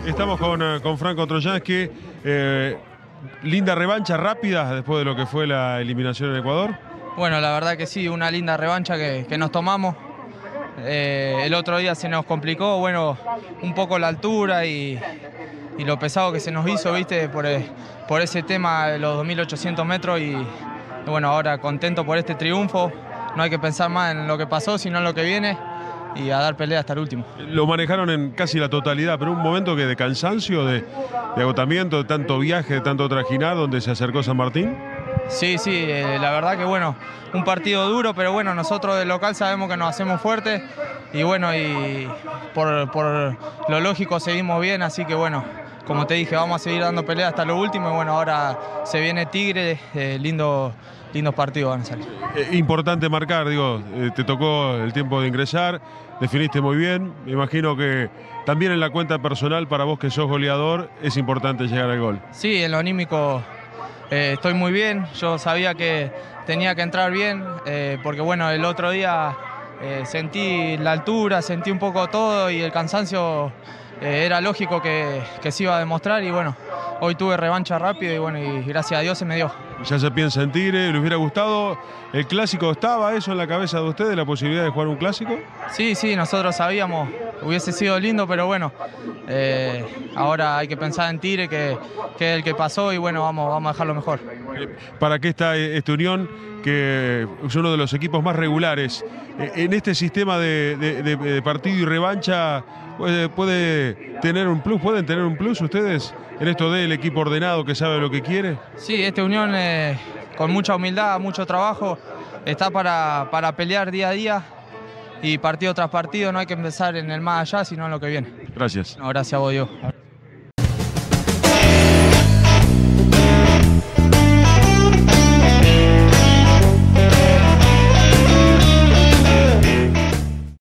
Estamos con Franco Trojansky. Linda revancha rápida después de lo que fue la eliminación en Ecuador. Bueno, la verdad que sí, una linda revancha que nos tomamos. El otro día se nos complicó, bueno, un poco la altura y lo pesado que se nos hizo, viste, por ese tema de los 2.800 metros y bueno, ahora contento por este triunfo. No hay que pensar más en lo que pasó, sino en lo que viene y a dar pelea hasta el último. Lo manejaron en casi la totalidad, pero un momento que de cansancio, de agotamiento, de tanto viaje, de tanto trajinar, donde se acercó San Martín. Sí, la verdad que bueno, un partido duro, pero bueno, nosotros del local sabemos que nos hacemos fuertes y bueno, y por lo lógico seguimos bien, así que bueno, como te dije, vamos a seguir dando pelea hasta lo último y bueno, ahora se viene Tigre, lindos partidos van a salir. Importante marcar, digo, te tocó el tiempo de ingresar, definiste muy bien, me imagino que también en la cuenta personal para vos que sos goleador es importante llegar al gol. Sí, en lo anímico estoy muy bien, yo sabía que tenía que entrar bien, porque bueno, el otro día sentí la altura, sentí un poco todo y el cansancio era lógico que se iba a demostrar y bueno, hoy tuve revancha rápido y bueno, y gracias a Dios se me dio. Ya se piensa en Tigre, ¿le hubiera gustado? ¿El clásico estaba eso en la cabeza de ustedes, la posibilidad de jugar un clásico? Sí, nosotros sabíamos, hubiese sido lindo, pero bueno, ahora hay que pensar en Tigre, que es el que pasó y bueno, vamos a dejarlo mejor. ¿Para qué está esta Unión, que es uno de los equipos más regulares? En este sistema de partido y revancha, ¿puede tener un plus? ¿Pueden tener un plus ustedes en esto del equipo ordenado que sabe lo que quiere? Sí, esta Unión con mucha humildad, mucho trabajo, está para pelear día a día y partido tras partido, no hay que empezar en el más allá, sino en lo que viene. Gracias. No, gracias a vos, Diego.